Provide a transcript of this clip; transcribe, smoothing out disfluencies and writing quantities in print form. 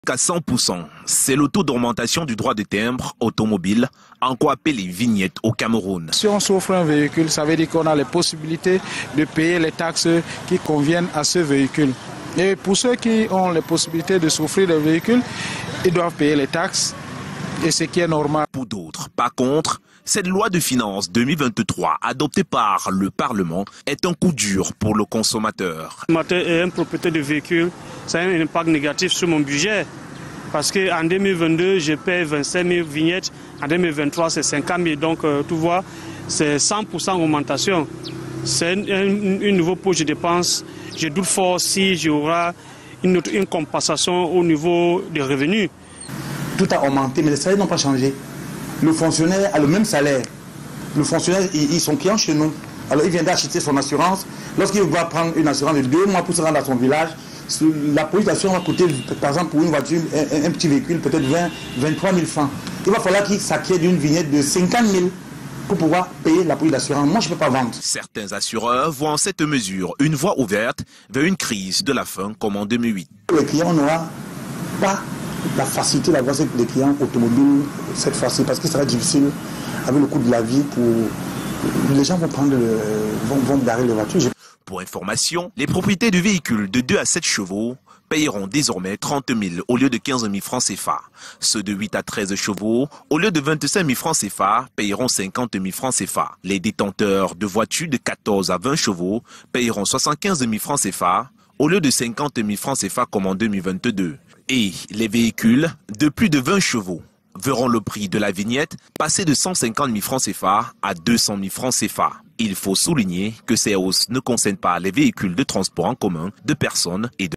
À 100%, c'est le taux d'augmentation du droit de timbre automobile, encore appelé vignettes au Cameroun. Si on s'offre un véhicule, ça veut dire qu'on a les possibilités de payer les taxes qui conviennent à ce véhicule. Et pour ceux qui ont les possibilités de s'offrir des véhicules, ils doivent payer les taxes, et ce qui est normal. Pour d'autres, par contre, cette loi de finances 2023 adoptée par le Parlement est un coup dur pour le consommateur. Un propriétaire de véhicule, ça a un impact négatif sur mon budget. Parce qu'en 2022, je paie 25 000 vignettes, en 2023, c'est 50 000. Donc, tu vois, c'est 100% augmentation. C'est une nouvelle poche de dépenses. Je doute fort si j'aurai une compensation au niveau des revenus. Tout a augmenté, mais les salaires n'ont pas changé. Le fonctionnaire a le même salaire. Le fonctionnaire, ils sont clients chez nous. Alors, il vient d'acheter son assurance. Lorsqu'il va prendre une assurance de 2 mois pour se rendre à son village, la police d'assurance va coûter, par exemple, pour une voiture, un petit véhicule, peut-être 23 000 francs. Il va falloir qu'il s'acquiert d'une vignette de 50 000 pour pouvoir payer la police d'assurance. Moi, je ne peux pas vendre. Certains assureurs voient en cette mesure une voie ouverte vers une crise de la faim comme en 2008. Les clients n'auront pas la facilité d'avoir des clients automobiles cette fois-ci, parce que ça va être difficile avec le coût de la vie. Les gens vont garer les voitures. Pour information, les propriétaires de véhicules de 2 à 7 chevaux payeront désormais 30 000 au lieu de 15 000 francs CFA. Ceux de 8 à 13 chevaux, au lieu de 25 000 francs CFA, payeront 50 000 francs CFA. Les détenteurs de voitures de 14 à 20 chevaux payeront 75 000 francs CFA au lieu de 50 000 francs CFA comme en 2022. Et les véhicules de plus de 20 chevaux verront le prix de la vignette passer de 150 000 francs CFA à 200 000 francs CFA. Il faut souligner que ces hausses ne concernent pas les véhicules de transport en commun de personnes et de